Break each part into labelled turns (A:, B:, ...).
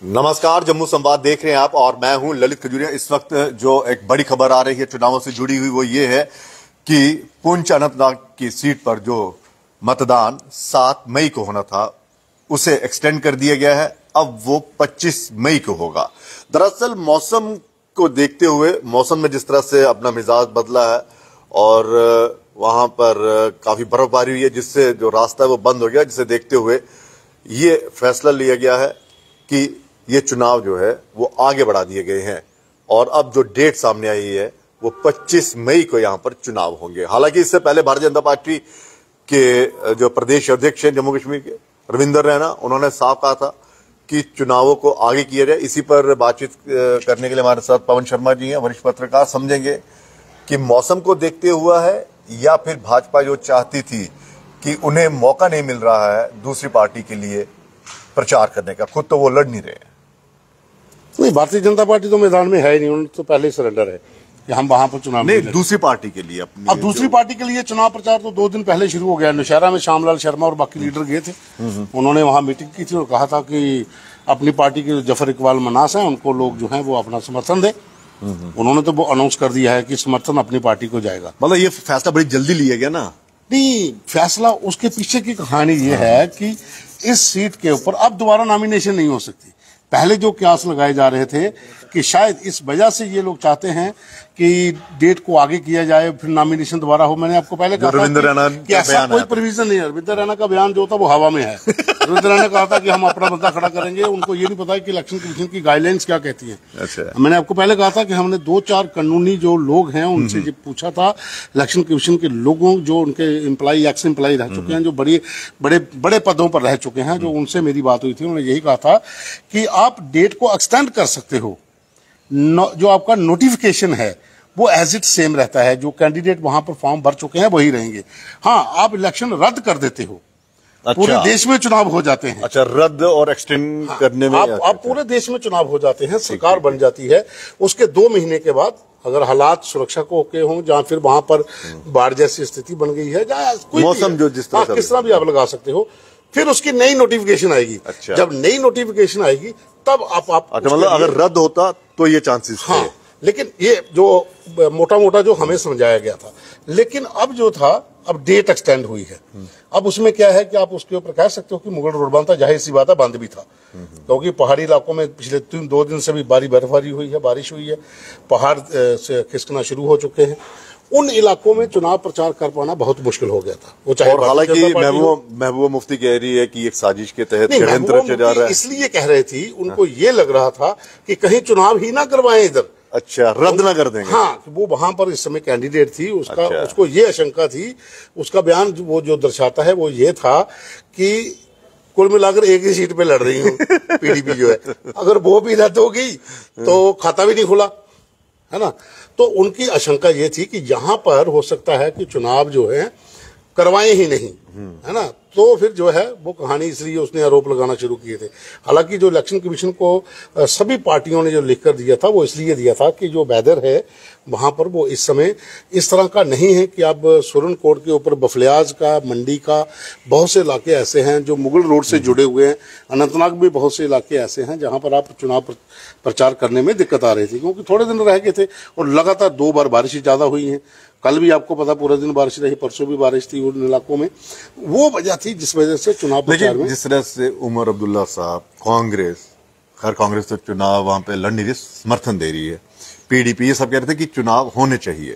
A: नमस्कार, जम्मू संवाद देख रहे हैं आप और मैं हूं ललित खजूरिया। इस वक्त जो एक बड़ी खबर आ रही है चुनावों से जुड़ी हुई वो ये है कि पुंछ अनंतनाग की सीट पर जो मतदान 7 मई को होना था उसे एक्सटेंड कर दिया गया है। अब वो 25 मई को होगा। दरअसल मौसम को देखते हुए, मौसम में जिस तरह से अपना मिजाज बदला है और वहां पर काफी बर्फबारी हुई है जिससे जो रास्ता है वो बंद हो गया, जिसे देखते हुए ये फैसला लिया गया है कि ये चुनाव जो है वो आगे बढ़ा दिए गए हैं और अब जो डेट सामने आई है वो 25 मई को यहां पर चुनाव होंगे। हालांकि इससे पहले भारतीय जनता पार्टी के जो प्रदेश अध्यक्ष हैं जम्मू कश्मीर के, रविंदर रैना, उन्होंने साफ कहा था कि चुनावों को आगे किया जाए। इसी पर बातचीत करने के लिए हमारे साथ पवन शर्मा जी हैं, वरिष्ठ पत्रकार। समझेंगे कि मौसम को देखते हुआ है या फिर भाजपा जो चाहती थी कि उन्हें मौका नहीं मिल रहा है दूसरी पार्टी के लिए प्रचार करने का, खुद तो वो लड़ नहीं रहे हैं।
B: नहीं, भारतीय जनता पार्टी तो मैदान में है ही नहीं, उन्होंने तो पहले ही सरेंडर है कि हम वहां पर चुनाव
A: नहीं, दूसरी पार्टी के लिए अपनी।
B: अब दूसरी पार्टी के लिए चुनाव प्रचार तो 2 दिन पहले शुरू हो गया। नौशहरा में श्यामलाल शर्मा और बाकी लीडर गए थे, उन्होंने वहां मीटिंग की थी और कहा था कि अपनी पार्टी के जफर इकबाल मनास हैं उनको लोग जो है वो अपना समर्थन दे। उन्होंने तो वो अनाउंस कर दिया है कि समर्थन अपनी पार्टी को जाएगा।
A: मतलब ये फैसला बड़ी जल्दी लिया गया ना?
B: नहीं, फैसला उसके पीछे की कहानी ये है कि इस सीट के ऊपर अब दोबारा नॉमिनेशन नहीं हो सकती। पहले जो क्यास लगाए जा रहे थे कि शायद इस वजह से ये लोग चाहते हैं कि डेट को आगे किया जाए, फिर नॉमिनेशन दोबारा हो। मैंने आपको पहले कहा था कि ऐसा कोई प्रोविजन नहीं है। रविंदर रैना का बयान जो था वो हवा में है। रविंदर रैना कहा था कि हम अपना बंदा खड़ा करेंगे, उनको ये नहीं पता है कि इलेक्शन कमीशन की गाइडलाइंस क्या कहती है।
A: अच्छा।
B: मैंने आपको पहले कहा था कि हमने 2-4 कानूनी जो लोग हैं उनसे जब पूछा था, इलेक्शन कमीशन के लोगों जो उनके एम्प्लॉई, एक्स एम्प्लॉई रह चुके हैं, जो बड़े पदों पर रह चुके हैं, जो उनसे मेरी बात हुई थी, उन्होंने यही कहा था कि आप डेट को एक्सटेंड कर सकते हो, जो आपका नोटिफिकेशन है वो एज इट सेम रहता है, जो कैंडिडेट वहां पर फॉर्म भर चुके हैं वही रहेंगे। हाँ, आप इलेक्शन रद्द कर देते हो। अच्छा। पूरे देश में चुनाव हो जाते हैं।
A: अच्छा, रद्द और एक्सटेंड करने में
B: आप पूरे देश में चुनाव हो जाते हैं, सरकार बन जाती है। उसके 2 महीने के बाद अगर हालात सुरक्षा को ओके हों, जहां फिर वहां पर बाढ़ जैसी स्थिति बन गई है, जहां कोई
A: मौसम जो जिस तरह
B: किस तरह भी आप लगा सकते हो, फिर उसकी नई नोटिफिकेशन आएगी।
A: अच्छा।
B: जब नई नोटिफिकेशन आएगी तब आप
A: अच्छा, मतलब अगर रद्द होता तो ये चांसेस थे।
B: हाँ, लेकिन ये जो मोटा मोटा जो हमें समझाया गया था, लेकिन अब जो था, अब डेट एक्सटेंड हुई है। अब उसमें क्या है कि आप उसके ऊपर कह सकते हो कि मुगल रोड बंद था, जाहिर सी बात है बंद भी था, क्योंकि पहाड़ी इलाकों में पिछले 2 दिन से भी बर्फबारी हुई है, बारिश हुई है, पहाड़ से खिसकना शुरू हो चुके हैं। उन इलाकों में चुनाव प्रचार कर पाना बहुत मुश्किल हो गया था। वो चाहे,
A: और हालांकि महबूबा मुफ्ती कह रही है कि एक साजिश के तहत षड्यंत्र रचा जा रहा है,
B: इसलिए कह रही थी। उनको ये लग रहा था कि कहीं चुनाव ही ना करवाएं इधर।
A: अच्छा, रद्द ना कर देंगे।
B: हाँ, वो वहां पर इस समय कैंडिडेट थी, उसका
A: अच्छा।
B: उसको ये आशंका थी। उसका बयान वो जो दर्शाता है वो ये था कि कुल मिलाकर एक ही सीट पे लड़ रही हूँ पीडीपी जो है, अगर वो भी रद्द हो गई तो खाता भी नहीं खुला, है ना। तो उनकी आशंका ये थी कि यहाँ पर हो सकता है कि चुनाव जो है करवाए ही नहीं, है ना। तो फिर जो है वो कहानी, इसलिए उसने आरोप लगाना शुरू किए थे। हालांकि जो इलेक्शन कमीशन को सभी पार्टियों ने जो लिख कर दिया था वो इसलिए दिया था कि जो वेदर है वहां पर वो इस समय इस तरह का नहीं है कि अब सुरनकोट के ऊपर बफलियाज का, मंडी का बहुत से इलाके ऐसे हैं जो मुगल रोड से जुड़े हुए हैं। अनंतनाग में बहुत से इलाके ऐसे हैं जहां पर आप चुनाव प्रचार करने में दिक्कत आ रही थी, क्योंकि थोड़े दिन रह गए थे और लगातार 2 बार बारिश ज्यादा हुई है। कल भी आपको पता पूरे दिन बारिश रही, परसों भी बारिश थी उन इलाकों में। वो वजह थी जिस वजह से चुनाव प्रचार में,
A: जिस तरह से उमर अब्दुल्ला साहब, कांग्रेस तो चुनाव वहां पे लड़ नहीं रही, समर्थन दे रही है। पीडीपी ये सब कह रहे थे कि चुनाव होने चाहिए।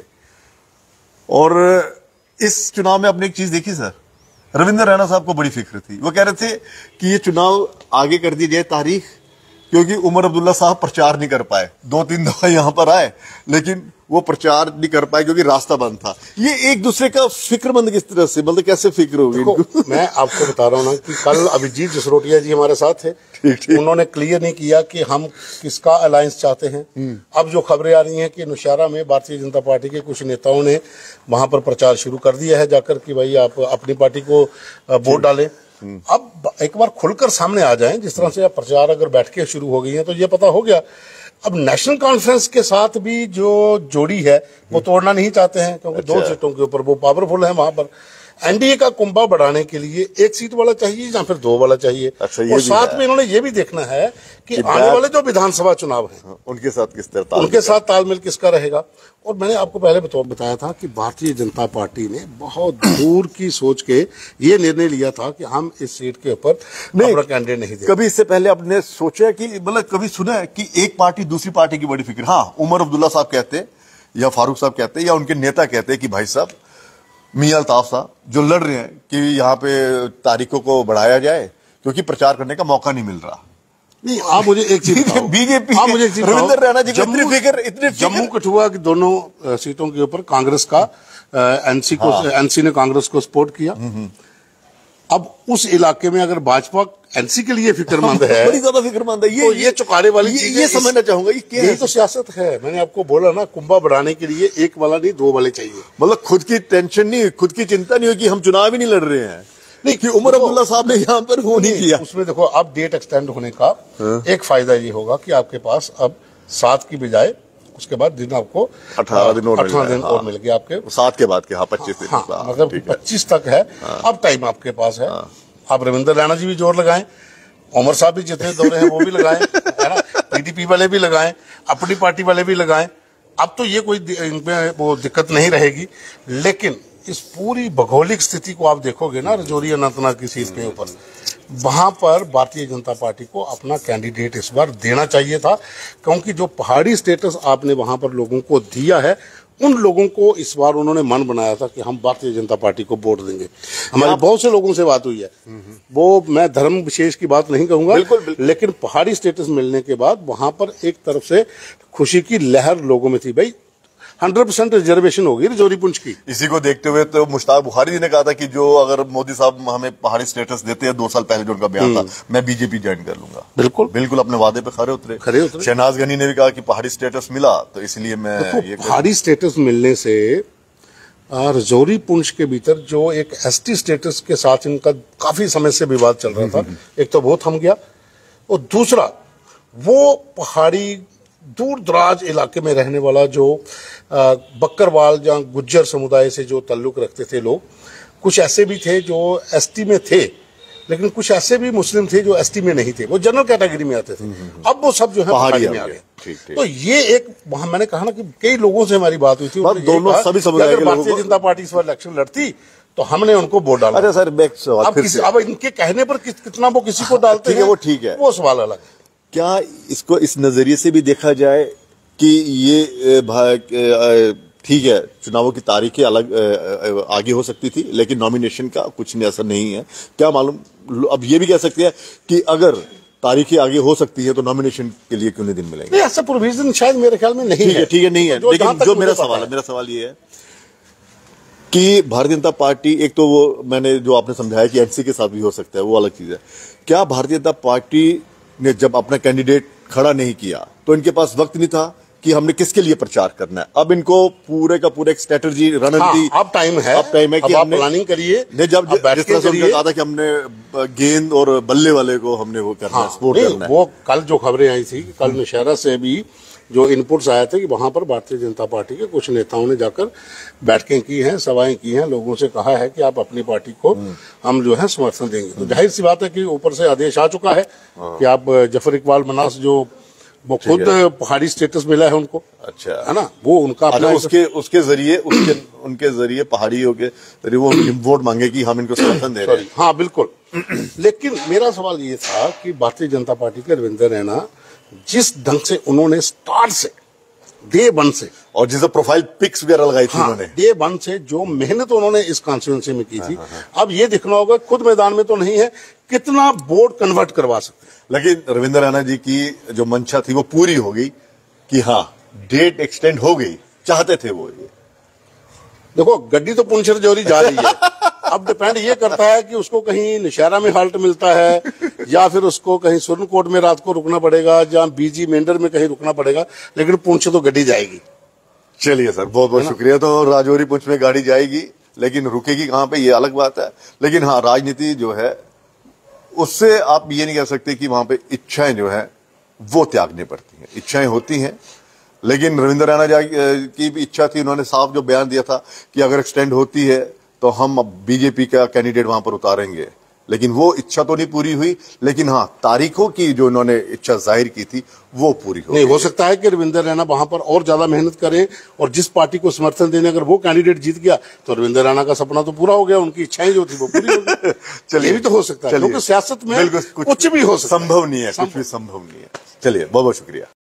A: और इस चुनाव में आपने एक चीज देखी सर, रविंदर रैना साहब को बड़ी फिक्र थी। वो कह रहे थे कि ये चुनाव आगे कर दी जाए तारीख, क्योंकि उमर अब्दुल्ला साहब प्रचार नहीं कर पाए। 2-3 दफा यहां पर आए लेकिन वो प्रचार नहीं कर पाए क्योंकि रास्ता बंद था। ये एक दूसरे का फिक्रमंद किस तरह से, मतलब कैसे फिक्र होगी?
B: मैं आपको बता रहा हूं ना कि कल अभिजीत जसरोटिया जी हमारे साथ थे। ठीक। उन्होंने क्लियर नहीं किया कि हम किसका अलायंस चाहते हैं। अब जो खबरें आ रही हैं कि नौशहरा में भारतीय जनता पार्टी के कुछ नेताओं ने वहां पर प्रचार शुरू कर दिया है जाकर कि भाई आप अपनी पार्टी को वोट डालें। अब एक बार खुलकर सामने आ जाएं, जिस तरह से अब प्रचार अगर बैठ के शुरू हो गई है तो ये पता हो गया। अब नेशनल कॉन्फ्रेंस के साथ भी जो जोड़ी है वो तोड़ना नहीं चाहते हैं, क्योंकि 2 सीटों के ऊपर वो पावरफुल है वहां पर। एनडीए का कुंभा बढ़ाने के लिए 1 सीट वाला चाहिए या फिर 2 वाला चाहिए।
A: अच्छा, ये
B: और
A: भी
B: साथ
A: है।
B: में इन्होंने ये भी देखना है कि आने वाले जो विधानसभा चुनाव है
A: उनके साथ किस तरह
B: उनके साथ तालमेल किसका रहेगा। और मैंने आपको पहले बताया था कि भारतीय जनता पार्टी ने बहुत दूर की सोच के ये निर्णय लिया था कि हम इस सीट के ऊपर अपना कैंडिडेट नहीं देंगे।
A: कभी इससे पहले आपने सोचा कि मतलब कभी सुना है कि एक पार्टी दूसरी पार्टी की बड़ी फिक्र? हाँ, उमर अब्दुल्ला साहब कहते या फारूक साहब कहते या उनके नेता कहते कि भाई साहब मियां अल्ताफ साहब जो लड़ रहे हैं कि यहाँ पे तारीखों को बढ़ाया जाए क्योंकि प्रचार करने का मौका नहीं मिल रहा।
B: नहीं, आप मुझे एक चीज बताओ,
A: बीजेपी
B: आप मुझे एक चीज
A: रविंद्र रैना जी को
B: जम्मू
A: इतनी
B: जम्मू कठुआ की दोनों सीटों के ऊपर कांग्रेस का एनसी ने कांग्रेस को सपोर्ट किया। अब उस इलाके में अगर भाजपा एनसी के लिए फिक्रमंद है,
A: बड़ी ज्यादा फिक्रमंद है,
B: तो ये चुकाने वाली चीज
A: ये समझना चाहूंगा ये क्या
B: यही
A: है?
B: तो सियासत है। मैंने आपको बोला ना, कुंभा बढ़ाने के लिए 1 वाला नहीं 2 वाले चाहिए।
A: मतलब खुद की टेंशन नहीं, खुद की चिंता नहीं हो कि हम चुनाव ही नहीं लड़ रहे हैं। नहीं कि उमर अब्दुल्ला साहब ने यहाँ पर वो नहीं किया।
B: उसमें देखो, अब डेट एक्सटेंड होने का एक फायदा ये होगा कि आपके पास अब 7 की बजाय उसके बाद दिन आपको
A: 18 दिन और
B: 18 दिन और मिल गया आपके
A: 7 के बाद के। हाँ, 25 दिन।
B: हाँ, मतलब 25 तक है। अब टाइम आपके पास है। आप रविंद्र रैना जी भी जोर लगाएं, उमर साहब भी जितने दौरे हैं वो भी लगाएं, है ना, पीडीपी वाले भी लगाएं, अपनी पार्टी वाले भी लगाएं। अब तो ये कोई इनमें वो दिक्कत नहीं रहेगी। लेकिन इस पूरी भौगोलिक स्थिति को आप देखोगे ना, राजौरी अनंतनाग की सीट के ऊपर, वहां पर भारतीय जनता पार्टी को अपना कैंडिडेट इस बार देना चाहिए था, क्योंकि जो पहाड़ी स्टेटस आपने वहां पर लोगों को दिया है, उन लोगों को इस बार उन्होंने मन बनाया था कि हम भारतीय जनता पार्टी को वोट देंगे। हमारी बहुत से लोगों से बात हुई है, वो मैं धर्म विशेष की बात नहीं कहूंगा, बिल्कुल। लेकिन पहाड़ी स्टेटस मिलने के बाद वहां पर एक तरफ से खुशी की लहर लोगों में थी। भाई 100% रिजर्वेशन होगी राजौरी पुंछ की।
A: इसी को देखते हुए तो मुश्ताक बुखारी जी ने कहा था कि जो अगर मोदी साहब हमें पहाड़ी स्टेटस देते हैं, 2 साल पहले जो उनका बयान था, मैं बीजेपी ज्वाइन कर लूंगा।
B: बिल्कुल
A: बिल्कुल अपने वादे पे खरे उतरे। शहनाज गनी ने भी कहा कि पहाड़ी स्टेटस मिला तो इसलिए मैं ये
B: पहाड़ी स्टेटस मिलने से राजौरी पुंछ के भीतर जो एक एसटी स्टेटस के साथ इनका काफी समय से विवाद चल रहा था, एक तो वो थम गया, और दूसरा वो पहाड़ी दूर दराज इलाके में रहने वाला जो बकरवाल या गुज्जर समुदाय से जो ताल्लुक रखते थे लोग, कुछ ऐसे भी थे जो एसटी में थे, लेकिन कुछ ऐसे भी मुस्लिम थे जो एसटी में नहीं थे, वो जनरल कैटेगरी में आते थे। अब वो सब जो है पहाड़ी में आ गए। तो ये एक वहां मैंने कहा ना कि कई लोगों से हमारी बात हुई थी,
A: दोनों सभी समुदाय के लोगों को।
B: भारतीय जनता पार्टी इस बार इलेक्शन लड़ती तो हमने उनको वोट डाला।
A: अच्छा सर,
B: अब इनके कहने पर कितना वो किसी को डालते हैं,
A: वो ठीक है,
B: वो सवाल अलग है।
A: क्या इसको इस नजरिए से भी देखा जाए कि ये ठीक है, चुनावों की तारीखें अलग आगे हो सकती थी, लेकिन नॉमिनेशन का कुछ असर नहीं है? क्या मालूम, अब ये भी कह सकते हैं कि अगर तारीखें आगे हो सकती है तो नॉमिनेशन के लिए क्यों नहीं दिन मिलेंगे?
B: नहीं, ऐसा प्रोविजन शायद मेरे ख्याल में नहीं है।
A: ठीक है, नहीं है। लेकिन जो मेरा सवाल ये है कि भारतीय जनता पार्टी, एक तो वो मैंने जो आपने समझाया कि एनसी के साथ भी हो सकता है, वो अलग चीज है। क्या भारतीय जनता पार्टी ने जब अपना कैंडिडेट खड़ा नहीं किया तो इनके पास वक्त नहीं था कि हमने किसके लिए प्रचार करना है? अब इनको पूरे का पूरा एक स्ट्रेटजी रणनीति,
B: अब टाइम है कि आप प्लानिंग करिए।
A: जब जिस तरह से उन्होंने कहा था कि हमने गेंद और बल्ले वाले को हमने वो करना है, सपोर्ट करना है।
B: वो कल जो खबरें आई थी, कल नौशहरा से भी जो इनपुट्स आए थे कि वहां पर भारतीय जनता पार्टी के कुछ नेताओं ने जाकर बैठकें की हैं, सभाएं की हैं, लोगों से कहा है कि आप अपनी पार्टी को हम जो है समर्थन देंगे। तो जाहिर सी बात है कि ऊपर से आदेश आ चुका है कि आप जफर इकबाल मनास जो वो खुद पहाड़ी स्टेटस मिला है उनको,
A: अच्छा
B: है ना, वो उनका अपना
A: उसके जरिए उनके जरिए पहाड़ियों के जरिए वो वोट मांगे कि हम इनको समर्थन दे रहे हैं।
B: हाँ बिल्कुल। लेकिन मेरा सवाल ये था कि भारतीय जनता पार्टी के रविंद्र रैना जिस ढंग से उन्होंने स्टार्ट से डे 1 से, और
A: जिस प्रोफाइल पिक्स वगैरह लगाई थी उन्होंने,
B: डे 1 से जो मेहनत उन्होंने इस कॉन्स्टिट्यूएंसी में की थी, अब ये दिखना होगा खुद मैदान में तो नहीं है, कितना बोर्ड कन्वर्ट करवा सकते।
A: लेकिन रविंद्र रैना जी की जो मंशा थी वो पूरी हो गई कि हाँ डेट एक्सटेंड हो गई, चाहते थे वो। ये
B: देखो, गड्डी तो पुंछ राजौरी जा रही है, अब डिपेंड ये करता है कि उसको कहीं नौशहरा में हाल्ट मिलता है या फिर उसको कहीं सुरनकोट में रात को रुकना पड़ेगा, जहाँ बीजी मेंढर में कहीं रुकना पड़ेगा, लेकिन पुंछ तो गड्डी जाएगी।
A: चलिए सर, बहुत बहुत शुक्रिया। तो राजौरी पुंछ में गाड़ी जाएगी, लेकिन रुकेगी कहाँ पे ये अलग बात है। लेकिन हाँ, राजनीति जो है उससे आप ये नहीं कह सकते कि वहां पे इच्छाएं जो है वो त्यागनी पड़ती हैं। इच्छाएं होती हैं, लेकिन रविंद्र रैना की भी इच्छा थी, उन्होंने साफ जो बयान दिया था कि अगर एक्सटेंड होती है तो हम अब बीजेपी का कैंडिडेट वहां पर उतारेंगे। लेकिन वो इच्छा तो नहीं पूरी हुई, लेकिन हाँ, तारीखों की जो उन्होंने इच्छा जाहिर की थी वो पूरी हो
B: नहीं
A: गई।
B: हो सकता है कि रविंदर रैना वहां पर और ज्यादा मेहनत करें, और जिस पार्टी को समर्थन देने अगर वो कैंडिडेट जीत गया तो रविंदर रैना का सपना तो पूरा हो गया, उनकी इच्छाएं जो थी वो पूरी हो गई।
A: चलिए,
B: ये भी तो हो सकता है, क्योंकि सियासत में
A: बिल्कुल
B: कुछ भी हो सकता है,
A: संभव नहीं है, कुछ भी संभव नहीं है। चलिए, बहुत बहुत शुक्रिया।